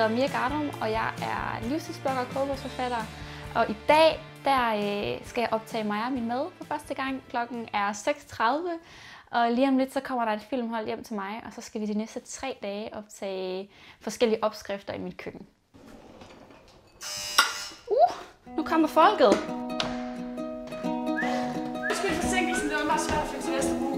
hedder Mia Gardum, og jeg er livsstilsblogger og kogebogsforfatter. Og i dag skal jeg optage mig og min mad for første gang. Klokken er 6:30, og lige om lidt så kommer der et filmhold hjem til mig, og så skal vi de næste 3 dage optage forskellige opskrifter i mit køkken. Nu kommer folket! Undskyld forsinkelsen, det var meget svært at finde til Vesterbro.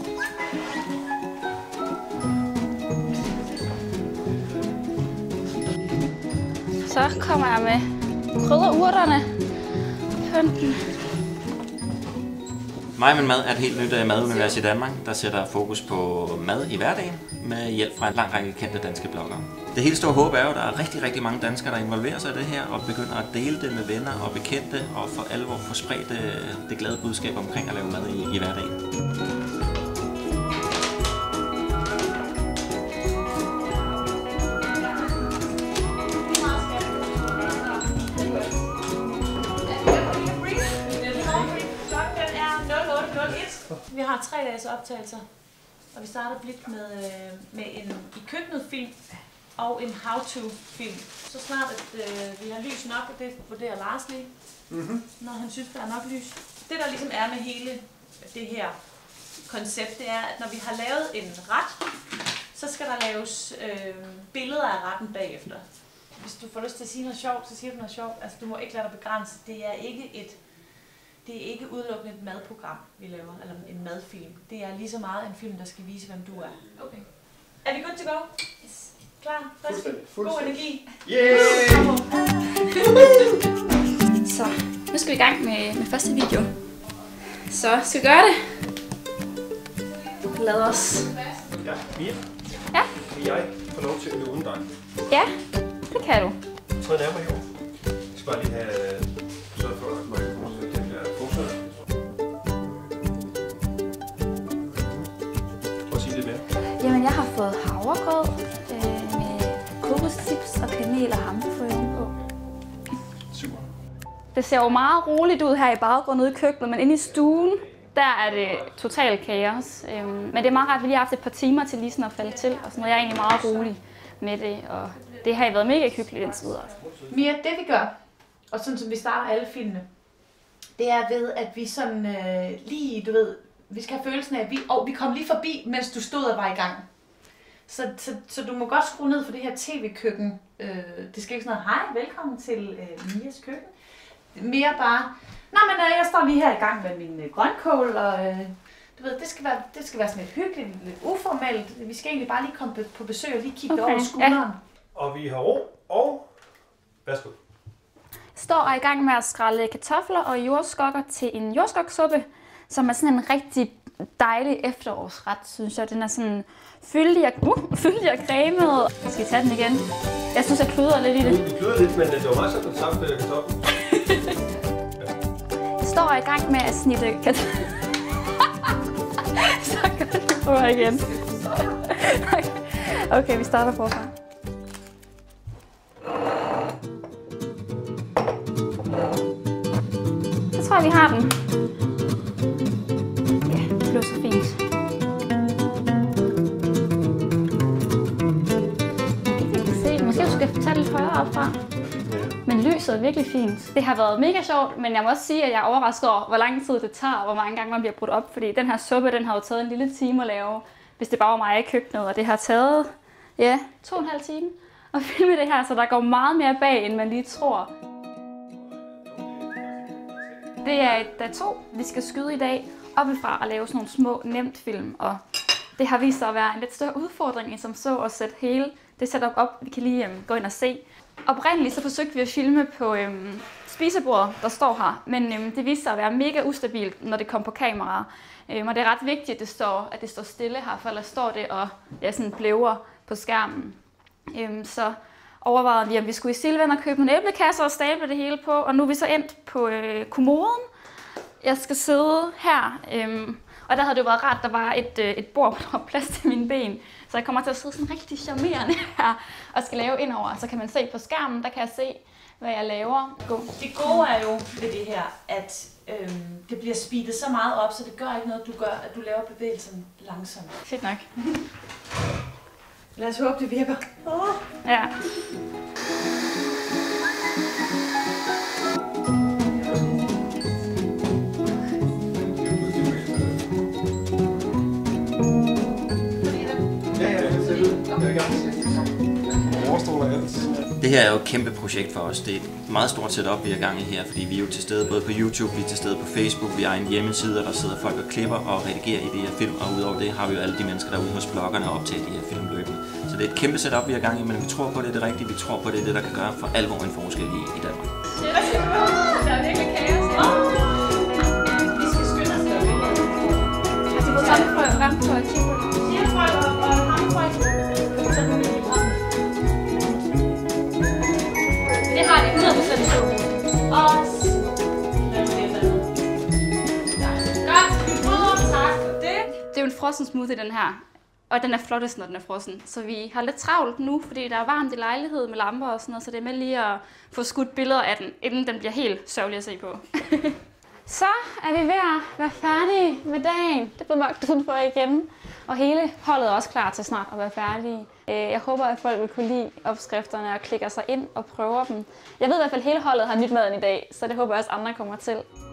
Så kommer jeg med krydderurterne på pynten. Mig og min mad er et helt nyt madunivers i Danmark, der sætter fokus på mad i hverdagen med hjælp fra en lang række kendte danske bloggere. Det helt store håb er jo, at der er rigtig mange danskere, der involverer sig i det her og begynder at dele det med venner og bekendte og for alvor få spredt det glade budskab omkring at lave mad i hverdagen. Vi har 3 dages optagelser, og vi starter blidt med en i køkkenet film og en how-to-film. Så snart at vi har lys nok, og det vurderer Lars lige, når han synes, der er nok lys. Det der ligesom er med hele det her koncept, det er, at når vi har lavet en ret, så skal der laves billeder af retten bagefter. Hvis du får lyst til at sige noget sjovt, så siger du noget sjovt. Altså, du må ikke lade dig begrænse. Det er ikke udelukkende et madprogram, vi laver, eller en madfilm. Det er lige så meget en film, der skal vise, hvem du er. Okay. Er vi good to go? Yes. Klar? Frisk? God energi? Yeah! Så, nu skal vi i gang med første video. Så, skal vi gøre det? Lad os. Ja, Mia. Ja? Kan jeg få lov til at øve uden dig? Ja, det kan du. Træd nærmere herovre. Jeg skal bare lige have sørget for, at man kan den der forsøg. Prøv at sige lidt mere. Jamen, jeg har fået havregrød med kokoschips og kanel og hamburgerfrø på. Super. Det ser jo meget roligt ud her i baggrunden ude i køkkenet, men inde i stuen, der er det totalt kaos. Men det er meget rart, at vi lige har haft et par timer til lige sådan at falde til, og sådan noget. Jeg er egentlig meget rolig med det, og det har været mega hyggeligt indtil videre. Mia, det vi gør, og sådan som vi starter alle filmene, det er ved, at vi sådan lige, du ved, vi skal have følelsen af, at vi kom lige forbi, mens du stod og var i gang. Så du må godt skrue ned for det her tv-køkken. Det skal ikke sådan noget, hej, velkommen til Mias køkken. Mere bare, nej, men jeg står lige her i gang med min grønkål, og du ved, det skal være sådan lidt hyggeligt, lidt uformelt. Vi skal egentlig bare lige komme på besøg og lige kigge over skulderen. Ja. Og vi har ro, og værsgo. Jeg står og er i gang med at skrælle kartofler og jordskokker til en jordskoksuppe, som er sådan en rigtig dejlig efterårsret, synes jeg. Den er sådan fyldig og cremet. Skal vi tage den igen? Jeg synes, jeg kludrer lidt i det. Du kludrer lidt, men det var meget sådan, at du tabte kartoflen. Jeg står og er i gang med at snitte kartofler. Så godt, vi prøver igen. Okay, vi starter forfra. Så tror jeg, vi har den. Ja, det blev så fint. Jeg kan se, måske du skal tage lidt højere op fra. Men lyset er virkelig fint. Det har været mega sjovt, men jeg må også sige, at jeg er overrasket over, hvor lang tid det tager, og hvor mange gange man bliver brudt op. Fordi den her suppe, den har jo taget en lille time at lave, hvis det bare var mig i køkkenet. Og det har taget, 2,5 timer at filme det her, så der går meget mere bag, end man lige tror. Det er dag 2, vi skal skyde i dag, oppefra at lave sådan nogle små nemt film. Og det har vist sig at være en lidt større udfordring, end som så at sætte hele det setup op. Vi kan lige gå ind og se. Oprindeligt så forsøgte vi at filme på spisebordet, der står her, men det viste sig at være mega ustabilt, når det kom på kamera. Og det er ret vigtigt, at det står stille her, for ellers står det og sådan blæver på skærmen. Så overvejede vi, om vi skulle i Silvan og købe nogle æblekasser og stable det hele på, og nu er vi så endt på kommoden. Jeg skal sidde her, og der havde det jo været rart, at der var et bord, hvor der var plads til mine ben. Så jeg kommer til at sidde sådan rigtig charmerende her og skal lave indover. Så kan man se på skærmen, der kan jeg se, hvad jeg laver. Det gode er jo ved det her, at det bliver speedet så meget op, så det gør ikke noget, at du laver bevægelsen langsomt. Fedt nok. Lad os håbe, det virker. Ja. Det her er jo et kæmpe projekt for os. Det er et meget stort setup, vi er i gang i her, fordi vi er jo til stede både på YouTube, vi er til stede på Facebook, vi har en hjemmeside, og der sidder folk og klipper og redigerer i de her film, og udover det har vi jo alle de mennesker derude hos bloggerne og optager de her film løbende. Så det er et kæmpe setup, vi er i gang i, men vi tror på, det er det rigtige. Vi tror på, det er det, der kan gøre for alvor en forskel i Danmark. Der er virkelig kaos. Vi skal skynde os der. Altså, hvor sådan for at ramme på at kigge på det. Tierfolk og hamfolk. Det har de 100% på. Og lad os det der. Godt. Tak for det. Det er jo en frossen smoothie, den her. Og den er flottest, når den er frossen. Så vi har lidt travlt nu, fordi der er varmt i lejlighed med lamper og sådan noget, så det er med lige at få skudt billeder af den, inden den bliver helt sørgelig at se på. Så er vi ved at være færdige med dagen. Det blev mørkt udenfor igen. Og hele holdet er også klar til snart at være færdige. Jeg håber, at folk vil kunne lide opskrifterne og klikker sig ind og prøver dem. Jeg ved i hvert fald, at hele holdet har nyt maden i dag, så det håber jeg også andre kommer til.